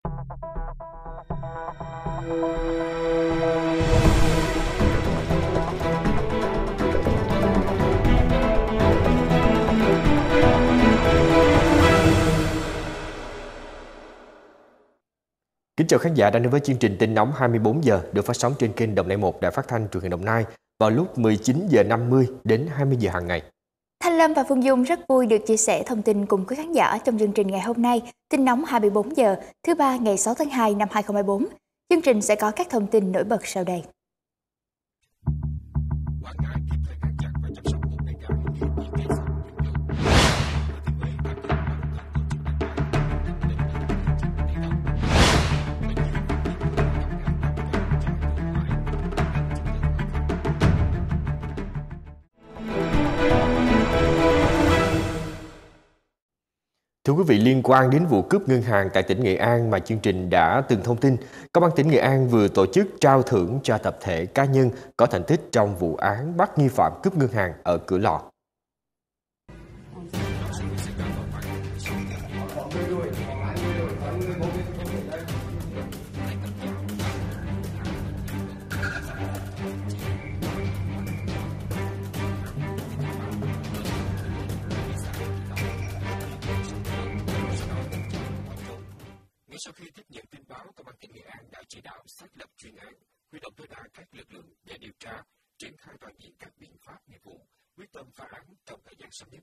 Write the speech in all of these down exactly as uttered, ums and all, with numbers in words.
Kính chào khán giả đang đến với chương trình Tin nóng hai mươi bốn giờ được phát sóng trên kênh Đồng Nai một Đài Phát thanh Truyền hình Đồng Nai vào lúc mười chín giờ năm mươi đến hai mươi giờ hàng ngày. Thanh Lâm và Phương Dung rất vui được chia sẻ thông tin cùng quý khán giả trong chương trình ngày hôm nay, Tin nóng hai mươi bốn giờ, thứ ba ngày sáu tháng hai năm hai không hai bốn. Chương trình sẽ có các thông tin nổi bật sau đây. Thưa quý vị, liên quan đến vụ cướp ngân hàng tại tỉnh Nghệ An mà chương trình đã từng thông tin, Công an tỉnh Nghệ An vừa tổ chức trao thưởng cho tập thể cá nhân có thành tích trong vụ án bắt nghi phạm cướp ngân hàng ở Cửa Lò. Sau khi tiếp nhận tin báo, Công an tỉnh Nghệ An đã chỉ đạo xác lập chuyên án, huy động tối đa các lực lượng để điều tra, triển khai toàn diện các biện pháp nghiệp vụ, quyết tâm phá án trong thời gian sớm nhất.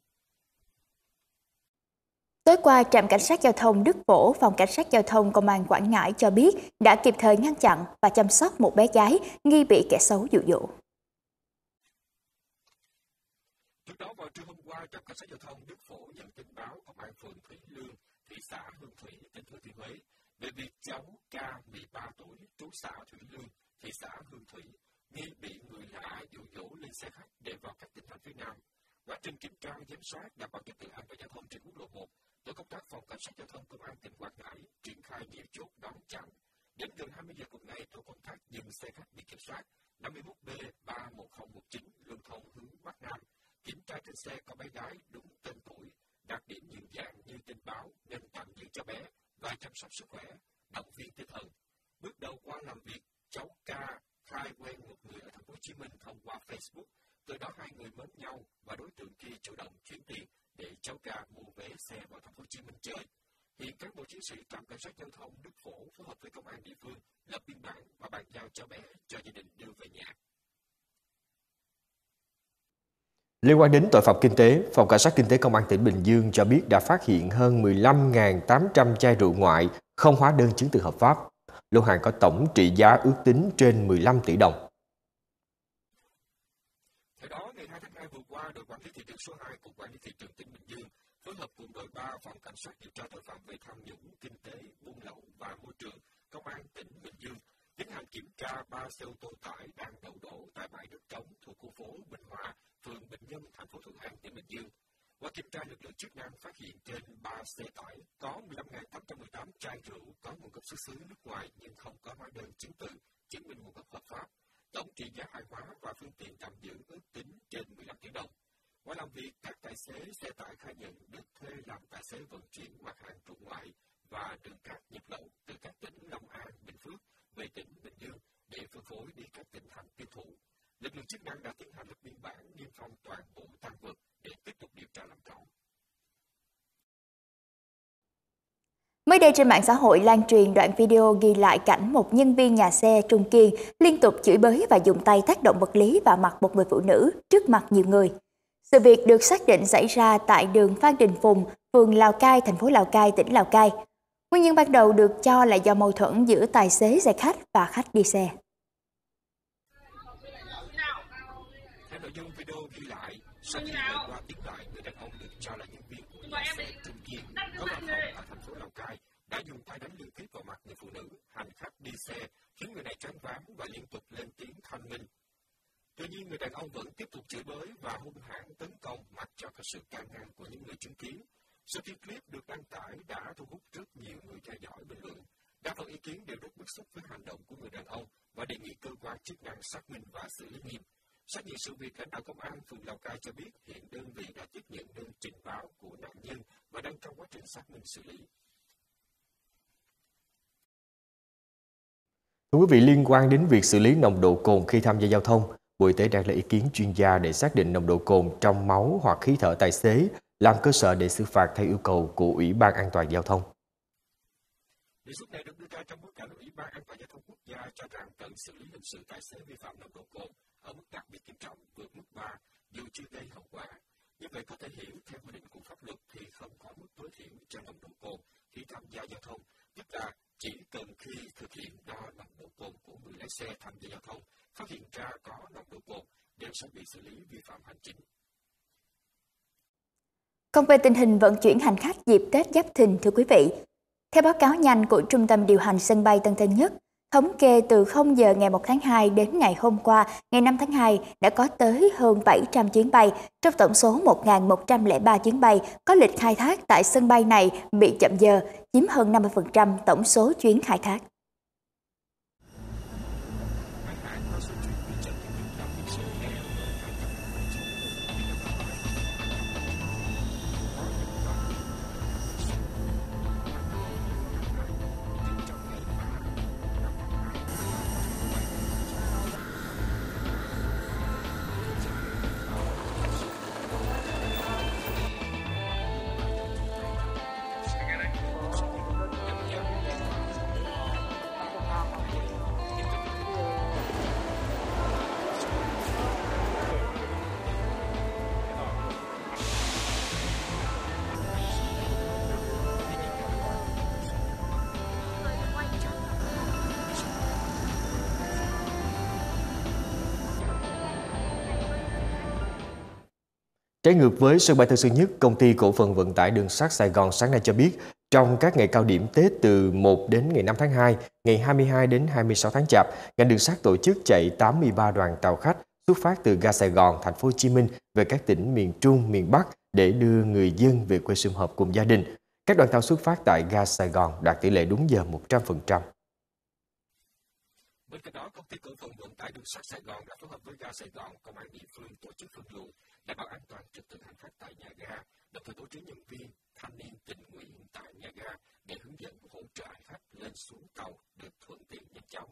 Tối qua, trạm cảnh sát giao thông Đức Phổ, phòng cảnh sát giao thông Công an Quảng Ngãi cho biết đã kịp thời ngăn chặn và chăm sóc một bé gái nghi bị kẻ xấu dụ dỗ. Trước đó vào trưa hôm qua, trạm cảnh sát giao thông Đức Phổ nhận tin báo công an phường Thủy Lương, thị xã Hương Thủy, tỉnh Thừa Thiên Huế về việc cháu K mười ba tuổi, trú xã Thủy Lương, thị xã Hương Thủy, nghi bị người lạ dụ dỗ lên xe khách để vào các tỉnh thành phía Nam. Quá trình kiểm tra giám sát đảm bảo trật tự an toàn giao thông trên quốc lộ một, tổ công tác phòng cảnh sát giao thông Công an tỉnh Quảng Ngãi triển khai nhiều chốt đón chặn. Đến gần hai mươi giờ cùng ngày, tổ công tác dừng xe khách biển kiểm soát năm mươi mốt B ba một không một chín lưu thông hướng Bắc Nam. Kiểm tra trên xe có bé gái đúng tên tuổi, đặc điểm nhận dạng như tin báo nên tạm giữ cho bé và chăm sóc sức khỏe, động viên tinh thần. Bước đầu qua làm việc, cháu K khai quen một người ở thành phố Hồ Chí Minh thông qua Facebook, từ đó hai người mến nhau và đối tượng kia chủ động chuyển tiền để cháu K mua vé xe vào thành phố Hồ Chí Minh chơi. Hiện cán bộ chiến sĩ trạm cảnh sát giao thông Đức Phổ phối hợp với công an địa phương lập biên bản và bàn giao cho bé cho gia đình đưa về nhà. Liên quan đến tội phạm kinh tế, Phòng Cảnh sát Kinh tế Công an tỉnh Bình Dương cho biết đã phát hiện hơn mười lăm nghìn tám trăm chai rượu ngoại không hóa đơn chứng từ hợp pháp. Lô hàng có tổng trị giá ước tính trên mười lăm tỷ đồng. Theo đó, ngày hai tháng hai vừa qua, đội quản lý thị trường số hai của Quản lý thị trường tỉnh Bình Dương phối hợp cùng đội ba Phòng Cảnh sát điều tra tội phạm về tham nhũng, kinh tế, buôn lậu và môi trường, Công an tỉnh Bình Dương tiến hành kiểm tra ba xe ô tô tải đang đậu đổ tại bãi đất trống thuộc khu phố Bình Hòa, phường Bình Nhân, thành phố Thuận An, tỉnh Bình Dương. Qua kiểm tra, lực lượng chức năng phát hiện trên ba xe tải có mười lăm nghìn tám trăm mười tám chai rượu có nguồn gốc xuất xứ nước ngoài nhưng không có hóa đơn chứng từ chứng minh nguồn gốc hợp pháp. Tổng trị giá hàng hóa và phương tiện tạm giữ ước tính trên mười lăm tỷ đồng. Qua làm việc, các tài xế xe tải khai nhận được thuê làm tài xế vận chuyển mặt hàng rượu ngoại và đường cát nhập lậu từ các tỉnh Long An, Bình Phước về tỉnh Bình Dương để phân phối đi các tỉnh thành tiêu thụ. Lực lượng chức năng đã tiến hành lập biên bản niêm phong toàn bộ tang vật để tiếp tục điều tra làm rõ. Mới đây trên mạng xã hội lan truyền đoạn video ghi lại cảnh một nhân viên nhà xe Trung Kiên liên tục chửi bới và dùng tay tác động vật lý vào mặt một người phụ nữ trước mặt nhiều người. Sự việc được xác định xảy ra tại đường Phan Đình Phùng, phường Lào Cai, thành phố Lào Cai, tỉnh Lào Cai. Nguyên nhân ban đầu được cho là do mâu thuẫn giữa tài xế xe khách và khách đi xe. Theo nội dung video ghi lại, sau khi lời qua tiếng lại, người đàn ông được cho là nhân viên của nhà xe Trung Kiên có văn phòng ở thành phố Lào Cai đã dùng tay đánh liên tiếp vào mặt người phụ nữ hành khách đi xe, khiến người này choáng váng và liên tục lên tiếng thanh minh. Tuy nhiên, người đàn ông vẫn tiếp tục chửi bới và hung hãn tấn công mặc cho có sự can ngăn của những người chứng kiến. Sau khi clip được đăng tải đã thu hút rất nhiều người theo dõi bình luận. Đa phần ý kiến đều rất bức xúc với hành động của người đàn ông và đề nghị cơ quan chức năng xác minh và xử lý nghiêm. Xác nhận sự việc, lãnh đạo công an phường Lào Cai cho biết hiện đơn vị đã tiếp nhận đơn trình báo của nạn nhân và đang trong quá trình xác minh xử lý. Thưa quý vị, liên quan đến việc xử lý nồng độ cồn khi tham gia giao thông, Bộ Y tế đang lấy ý kiến chuyên gia để xác định nồng độ cồn trong máu hoặc khí thở tài xế, làm cơ sở để xử phạt theo yêu cầu của Ủy ban An toàn giao thông. Đề xuất này được đưa ra trong bối cảnh Ủy ban An toàn giao thông quốc gia cho rằng cần xử lý hình sự tài xế vi phạm nồng độ cồn ở mức đặc biệt nghiêm trọng vượt mức ba dù chưa gây hậu quả. Như vậy có thể hiểu theo quy định của pháp luật thì không có mức tối thiểu cho nồng độ cồn khi tham gia giao thông, tức là chỉ cần khi thực hiện đo nồng độ cồn của người lái xe tham gia giao thông phát hiện ra có nồng độ cồn đều sẽ bị xử lý vi phạm hành chính. Còn về tình hình vận chuyển hành khách dịp Tết Giáp Thìn, thưa quý vị, theo báo cáo nhanh của Trung tâm Điều hành Sân bay Tân Sơn Nhất, thống kê từ không giờ ngày một tháng hai đến ngày hôm qua, ngày năm tháng hai, đã có tới hơn bảy trăm chuyến bay, trong tổng số một nghìn một trăm lẻ ba chuyến bay có lịch khai thác tại sân bay này bị chậm giờ, chiếm hơn năm mươi phần trăm tổng số chuyến khai thác. Trái ngược với sân bay Tân Sơn Nhất, Công ty Cổ phần Vận tải Đường sắt Sài Gòn sáng nay cho biết, trong các ngày cao điểm Tết từ một đến ngày năm tháng hai, ngày hai mươi hai đến hai mươi sáu tháng Chạp, ngành đường sắt tổ chức chạy tám mươi ba đoàn tàu khách xuất phát từ ga Sài Gòn, thành phố Hồ Chí Minh về các tỉnh miền Trung, miền Bắc để đưa người dân về quê sum họp cùng gia đình. Các đoàn tàu xuất phát tại ga Sài Gòn đạt tỷ lệ đúng giờ một trăm phần trăm. Bên cạnh đó, Công ty Cổ phần Vận tải Đường sắt Sài Gòn đã phối hợp với ga Sài Gòn, công an địa phương tổ chức phân luồng đảm bảo an toàn trật tự hành khách tại nhà ga, đồng thời bố trí nhân viên thanh niên tình nguyện tại nhà ga để hướng dẫn hỗ trợ hành khách lên xuống tàu được thuận tiện nhanh chóng.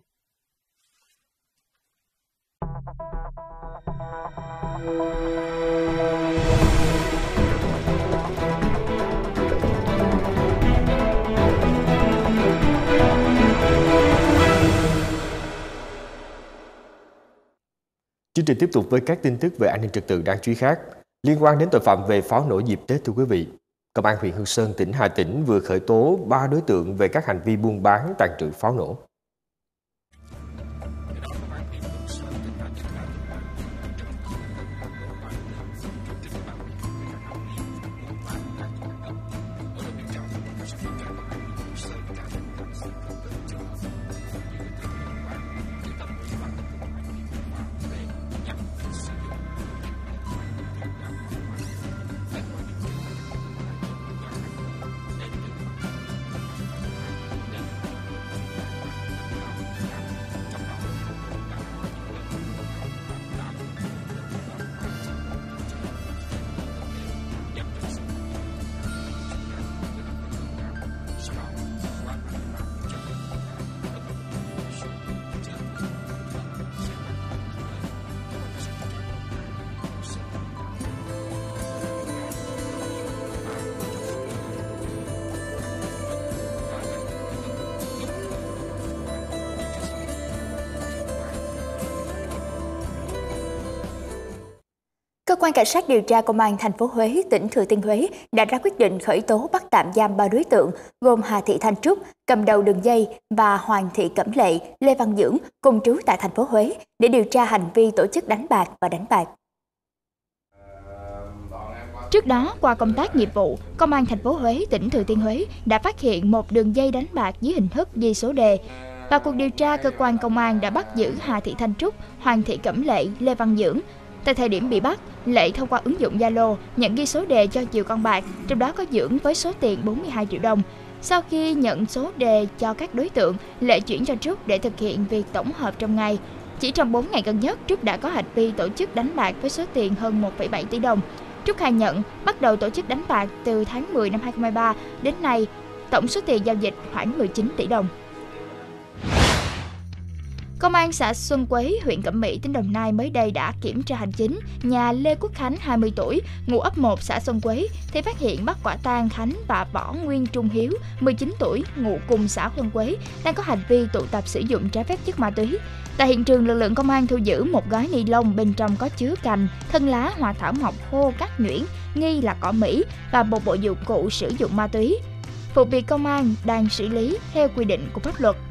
Chương trình tiếp tục với các tin tức về an ninh trật tự đáng chú ý khác. Liên quan đến tội phạm về pháo nổ dịp Tết, thưa quý vị, Công an huyện Hương Sơn, tỉnh Hà Tĩnh vừa khởi tố ba đối tượng về các hành vi buôn bán, tàng trữ pháo nổ. Cơ quan Cảnh sát điều tra Công an thành phố Huế, tỉnh Thừa Thiên Huế đã ra quyết định khởi tố bắt tạm giam ba đối tượng gồm Hà Thị Thanh Trúc, cầm đầu đường dây, và Hoàng Thị Cẩm Lệ, Lê Văn Dưỡng, cùng trú tại thành phố Huế để điều tra hành vi tổ chức đánh bạc và đánh bạc. Trước đó, qua công tác nghiệp vụ, Công an thành phố Huế, tỉnh Thừa Thiên Huế đã phát hiện một đường dây đánh bạc dưới hình thức ghi số đề. Vào cuộc điều tra, cơ quan công an đã bắt giữ Hà Thị Thanh Trúc, Hoàng Thị Cẩm Lệ, Lê Văn Dưỡng. Tại thời điểm bị bắt, Lệ thông qua ứng dụng Zalo nhận ghi số đề cho nhiều con bạc, trong đó có Dưỡng với số tiền bốn mươi hai triệu đồng. Sau khi nhận số đề cho các đối tượng, Lệ chuyển cho Trúc để thực hiện việc tổng hợp trong ngày. Chỉ trong bốn ngày gần nhất, Trúc đã có hành vi tổ chức đánh bạc với số tiền hơn một phẩy bảy tỷ đồng. Trúc khai nhận bắt đầu tổ chức đánh bạc từ tháng mười năm hai không hai ba đến nay, tổng số tiền giao dịch khoảng mười chín tỷ đồng. Công an xã Xuân Quế, huyện Cẩm Mỹ, tỉnh Đồng Nai mới đây đã kiểm tra hành chính nhà Lê Quốc Khánh, hai mươi tuổi, ngụ ấp một xã Xuân Quế, thì phát hiện bắt quả tang Khánh và Võ Nguyên Trung Hiếu, mười chín tuổi, ngụ cùng xã Xuân Quế, đang có hành vi tụ tập sử dụng trái phép chất ma túy. Tại hiện trường, lực lượng công an thu giữ một gói ni lông bên trong có chứa cành, thân lá hoa thảo mộc khô cắt nhuyễn, nghi là cỏ Mỹ và một bộ dụng cụ sử dụng ma túy. Vụ việc công an đang xử lý theo quy định của pháp luật.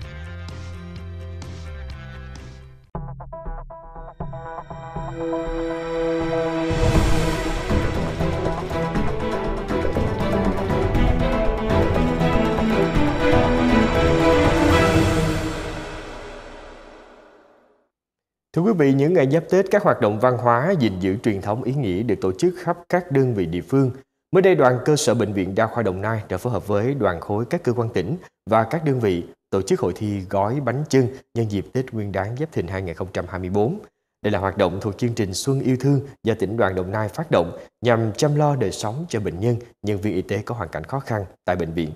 Thưa quý vị, những ngày giáp Tết, các hoạt động văn hóa, gìn giữ truyền thống ý nghĩa được tổ chức khắp các đơn vị địa phương. Mới đây, đoàn cơ sở Bệnh viện Đa khoa Đồng Nai đã phối hợp với đoàn khối các cơ quan tỉnh và các đơn vị tổ chức hội thi gói bánh chưng nhân dịp Tết Nguyên đán Giáp Thìn hai nghìn không trăm hai mươi tư. Đây là hoạt động thuộc chương trình Xuân Yêu Thương do tỉnh đoàn Đồng Nai phát động nhằm chăm lo đời sống cho bệnh nhân, nhân viên y tế có hoàn cảnh khó khăn tại bệnh viện.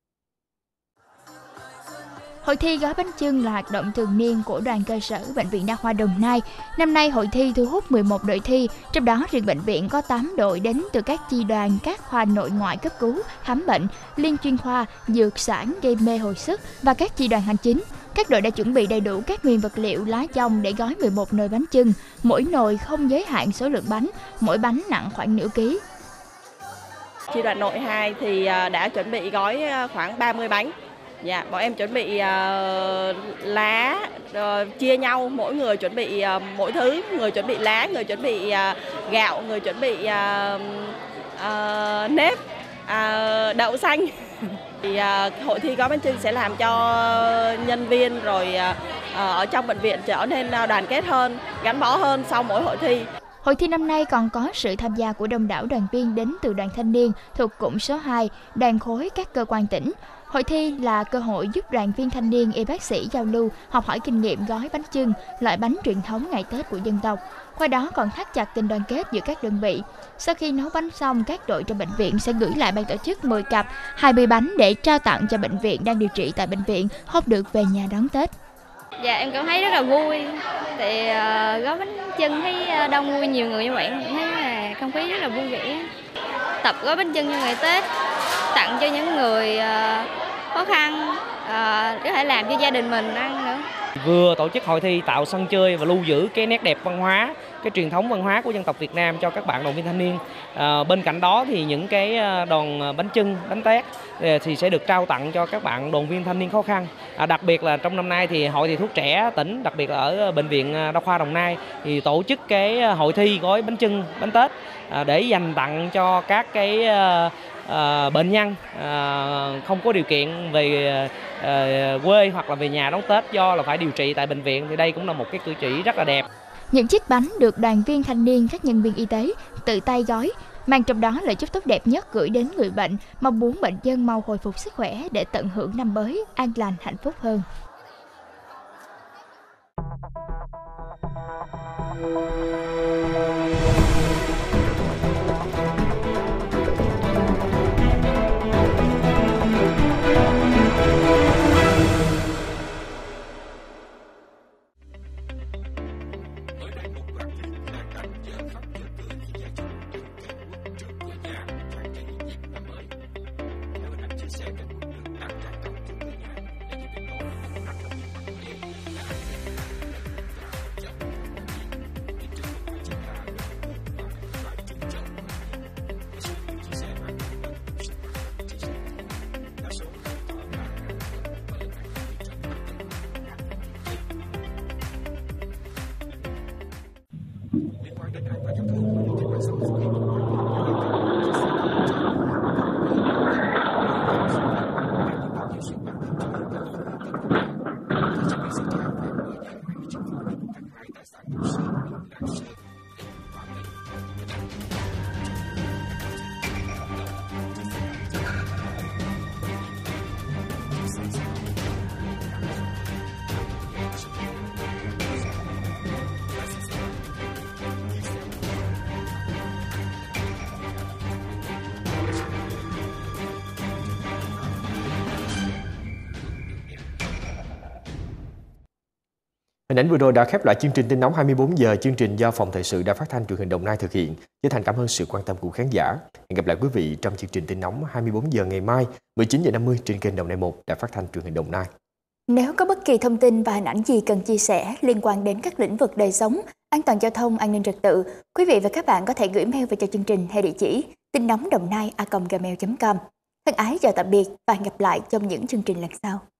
Hội thi gói bánh chưng là hoạt động thường niên của đoàn cơ sở Bệnh viện Đa khoa Đồng Nai. Năm nay, hội thi thu hút mười một đội thi, trong đó riêng bệnh viện có tám đội đến từ các chi đoàn, các khoa nội ngoại cấp cứu, khám bệnh, liên chuyên khoa, dược sản, gây mê hồi sức và các chi đoàn hành chính. Các đội đã chuẩn bị đầy đủ các nguyên vật liệu lá chông để gói mười một nồi bánh chưng. Mỗi nồi không giới hạn số lượng bánh, mỗi bánh nặng khoảng nửa ký. Chi đoàn nội hai thì đã chuẩn bị gói khoảng ba mươi bánh. Dạ, bọn em chuẩn bị uh, lá, uh, chia nhau, mỗi người chuẩn bị uh, mỗi thứ, người chuẩn bị lá, người chuẩn bị uh, gạo, người chuẩn bị uh, uh, nếp, uh, đậu xanh. Thì, uh, hội thi gói bánh chưng sẽ làm cho nhân viên rồi uh, ở trong bệnh viện trở nên đoàn kết hơn, gắn bó hơn sau mỗi hội thi. Hội thi năm nay còn có sự tham gia của đông đảo đoàn viên đến từ đoàn thanh niên thuộc cụm số hai, đoàn khối các cơ quan tỉnh. Hội thi là cơ hội giúp đoàn viên thanh niên y bác sĩ giao lưu, học hỏi kinh nghiệm gói bánh chưng, loại bánh truyền thống ngày Tết của dân tộc. Qua đó còn thắt chặt tình đoàn kết giữa các đơn vị. Sau khi nấu bánh xong, các đội trong bệnh viện sẽ gửi lại ban tổ chức mười cặp, hai mươi bánh để trao tặng cho bệnh viện đang điều trị tại bệnh viện, không được về nhà đón Tết. Dạ, em cảm thấy rất là vui. Thì uh, gói bánh chưng thấy đông vui, nhiều người như vậy, em thấy là không khí rất là vui vẻ. Tập gói bánh chưng cho ngày Tết, tặng cho những người uh, khó khăn, uh, có thể làm cho gia đình mình ăn nữa. Vừa tổ chức hội thi tạo sân chơi và lưu giữ cái nét đẹp văn hóa, cái truyền thống văn hóa của dân tộc Việt Nam cho các bạn đoàn viên thanh niên. À, bên cạnh đó thì những cái đòn bánh chưng, bánh tét thì sẽ được trao tặng cho các bạn đoàn viên thanh niên khó khăn. À, đặc biệt là trong năm nay thì Hội thầy thuốc trẻ tỉnh, đặc biệt là ở Bệnh viện Đa khoa Đồng Nai thì tổ chức cái hội thi gói bánh chưng, bánh tết à, để dành tặng cho các cái À, bệnh nhân à, không có điều kiện về à, quê hoặc là về nhà đón Tết do là phải điều trị tại bệnh viện, thì đây cũng là một cái cử chỉ rất là đẹp. Những chiếc bánh được đoàn viên thanh niên, các nhân viên y tế tự tay gói, mang trong đó lời chúc tốt đẹp nhất gửi đến người bệnh, mong muốn bệnh nhân mau hồi phục sức khỏe để tận hưởng năm mới an lành hạnh phúc hơn. ảnh vừa rồi đã khép lại chương trình tin nóng hai mươi bốn giờ. Chương trình do Phòng Thời sự Đài Phát thanh Truyền hình Đồng Nai thực hiện. Chân thành cảm ơn sự quan tâm của khán giả. Hẹn gặp lại quý vị trong chương trình tin nóng hai mươi bốn giờ ngày mai mười chín giờ năm mươi trên kênh Đồng Nai một Đài Phát thanh Truyền hình Đồng Nai. Nếu có bất kỳ thông tin và hình ảnh gì cần chia sẻ liên quan đến các lĩnh vực đời sống, an toàn giao thông, an ninh trật tự, quý vị và các bạn có thể gửi mail về cho chương trình theo địa chỉ tin nóng đồng nai a còng gmail chấm com. Thân ái chào tạm biệt và hẹn gặp lại trong những chương trình lần sau.